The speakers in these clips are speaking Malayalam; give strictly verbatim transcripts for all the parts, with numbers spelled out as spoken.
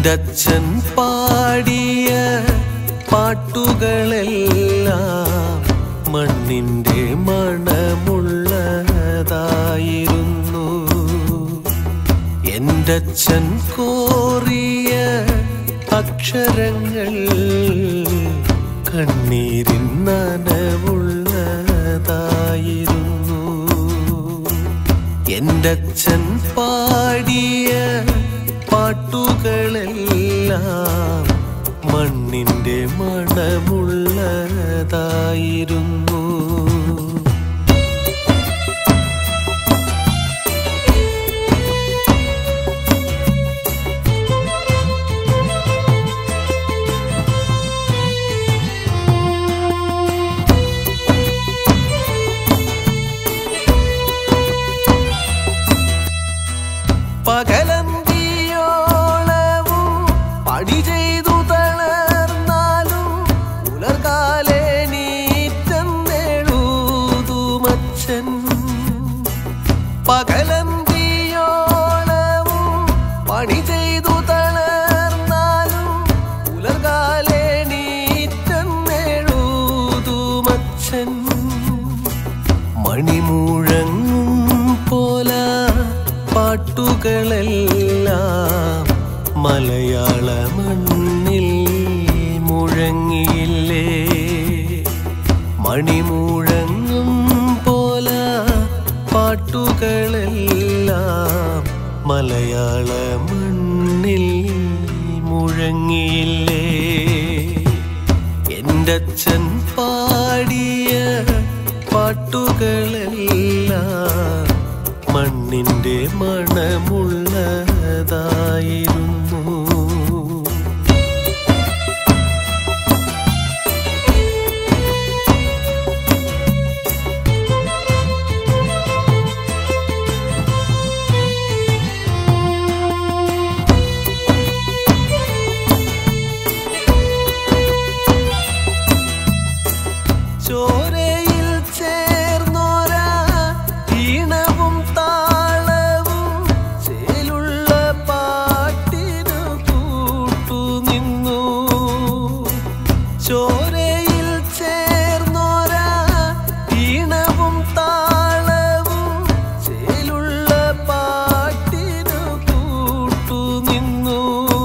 എന്റച്ഛൻ പാടിയ പാട്ടുകളെല്ലാം മണ്ണിന്റെ മണമുള്ളതായിരുന്നു. എന്റച്ഛൻ കോറിയ അക്ഷരങ്ങൾ കണ്ണീരിൻ നനവുള്ളതായിരുന്നു. എന്റച്ഛൻ പാടിയ പാട്ടുകളെല്ലാം മണ്ണിന്റെ മണമുള്ളതായിരുന്നു. പകലന്തിയോളവും പണി ചെയ്തു തളർന്നാലും പുലർകാലെ നീറ്റെന്നെഴുതുമച്ഛൻ. പകലന്തിയോളവും പണി ചെയ്തു തളർന്നാലും പുലർകാലെ നീറ്റെന്നെഴുതുമച്ഛൻ. മണിമുഴങ്ങും പോല പാട്ടുകളെല്ലാം മലയാള മണ്ണിൽ മുഴങ്ങിയില്ലേ. മണിമുഴങ്ങും പോല പാട്ടുകളെല്ലാം മലയാള മണ്ണിൽ മുഴങ്ങിയില്ലേ. എന്റച്ഛൻ പാടിയ പാട്ടുകളെല്ലാം മണ്ണിന്റെ മണമുള്ളതായിരുന്നു. ചോരയിൽ ചേർന്നോരാ ഈണവും താളവും ചേലുള്ള പാട്ടിനു കൂട്ടുനിന്നു. ചോരയിൽ ചേർന്നോരാ ഈണവും താളവും ചേലുള്ള പാട്ടിനു കൂട്ടുനിന്നു.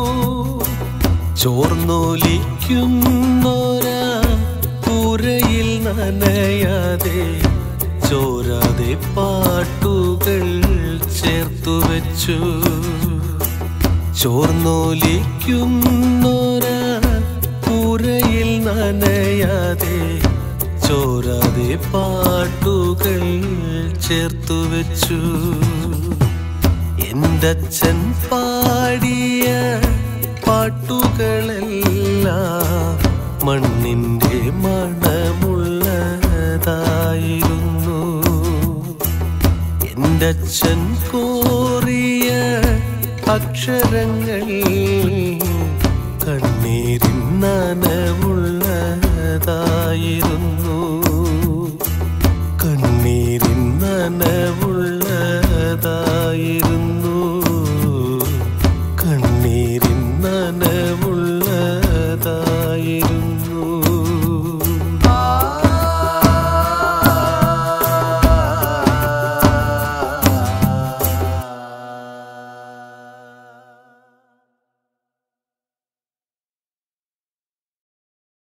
ചോർന്നൊലിക്കുന്നോരാ പുരയിൽ നനയാതെ ചോരാതെ പാട്ടുകൾ ചേർത്തുവെച്ചു. ചോർന്നൊലിക്കുന്നോരാ പുരയിൽ നനയാതെ ചോരാതെ പാട്ടുകൾ ചേർത്തുവെച്ചു. എന്റച്ഛൻ പാടിയ പാട്ടുകളെല്ലാം മണ്ണിന്റെ മണമുള്ളതായിരുന്നു. എന്റച്ഛൻ കോറിയ അക്ഷരങ്ങൾ കണ്ണീരിൻ നനവുള്ളതായിരുന്നു.